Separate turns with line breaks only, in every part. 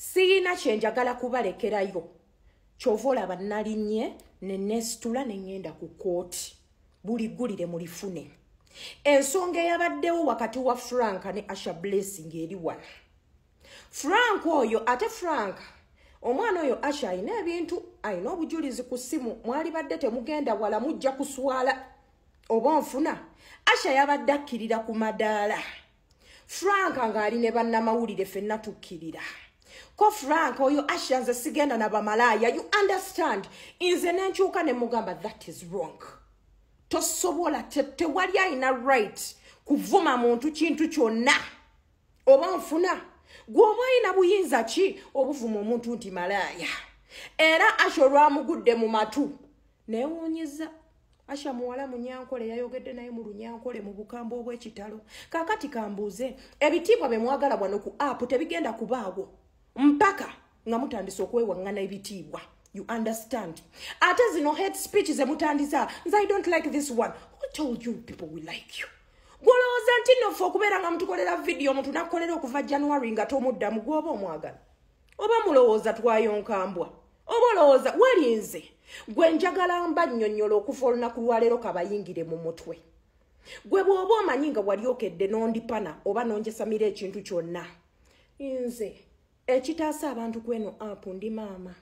Siina kyenjagala kubalekerayo. Kyova olaba nnalinye ne nesitula ne ngenda ku kkooti. Buliggulire mulifune. Ensonga eyabaddewo wakati wa Frank ne Asha Blessing eri wano. Frank oyo ate Frank omwana oyo Asha ayina ebintu ayina obujulizi ku ssimu mwali badde temugenda wala mujja kuswala oba nfuna. Asha yabadde akkirira ku madaala. Frank ng'ali ne bannamawulire ffenna tukkirira. Ko Frank oyo Asha nze sigenda na bamalaya. You understand? Nze nenkyuka ne mugamba that is wrong. Tosobola tewali ayina right kuvuma muntu kintu kyonna oba nfuna. Gwoba ayina buyinza ki obuvuma omuntu nti malaya. Era Asha olwamugudde mu matu neewuunyiza. Asha muwala munyankole yayogedde naye mu lunyankole mu bukambo obw'ekitalo. Kaakati kambuuze ebitiibwa bye mwagala wano ku app tebigenda kubaawo mpaka nga mutandise okwewaŋŋana ebitiibwa. You understand? Ate zino hate speech ze mutandiza nze I don't like this one. Who told you people will like you? Gwolowooza nti nnofe okubeera nga mutukolera video omuntu nakukolera okuva January nga tomuddamu gwoba omwagala. Oba mulowooza twayonkambwa. Oba olowooza walinze. Gwe njagala mba nnyonnyola okuva olunaku lwaleero kabayingire mu mutwe. Gwe bw'oba omanyi nga wali okedde n'ondipana oba n'onjesamira ekintu kyonna. Nze ekitaasa abantu kweno app ndi maama.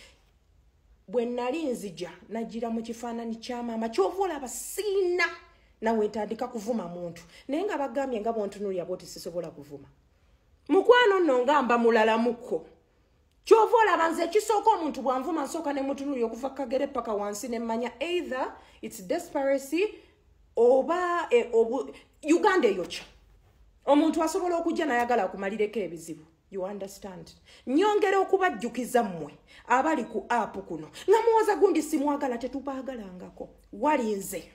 Bwe nali nzija nagira mu kifaananyi kya maama kyova olaba siina nawe ntandika kuvuma muntu naye nga bagambye nga bontunuulira bwoti sisobola kuvuma. Mukwano nno ngamba mulala mukko. Kyova olaba nze ekisooka omuntu bw'anvuma nsooka ne mutunuulira okuva kagere paka wansi ne mmanya either it's desperation oba Uganda eyokya. Omuntu asobola okujja nayagala okumalireko ebizibu. You understand? Nyongera okubajjukiza mmwe abali ku app kuno nga muwoza gundi simwagala tetubaagalangako. Walinze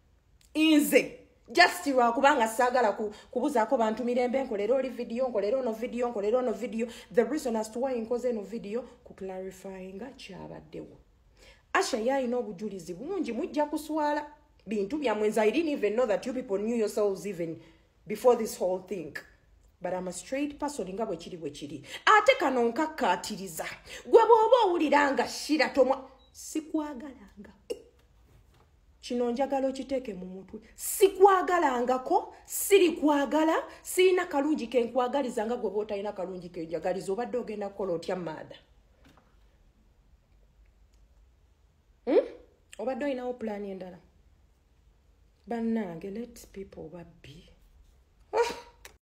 inze just lwakubanga saagala kubuzaako bantu mirembe nkolera oli video nkolera ono video nkolera ono video. The reason as to why nkoze eno video ku clarifying kyabaddewo. Asha yalina obujulizi bungi mujja kuswala bintu byammwe. I didn't even know that you people knew yourselves even before this whole thing. But I'm a straight person nga bwe kiri. Ate kano nkakkaatiriza. Gwe bw'oba owuliranga shira tomwa sikwagalanga. Kino njagala okiteeke mu mutwe. Sikwagalangako, siri kwagala, siina kalungi ke nkwagaliza nga gwe bw'otalina kalungi ke njagaliza obadde ogenda kukola otya maada. Obadde olinawo plan endala. Bannange let people be.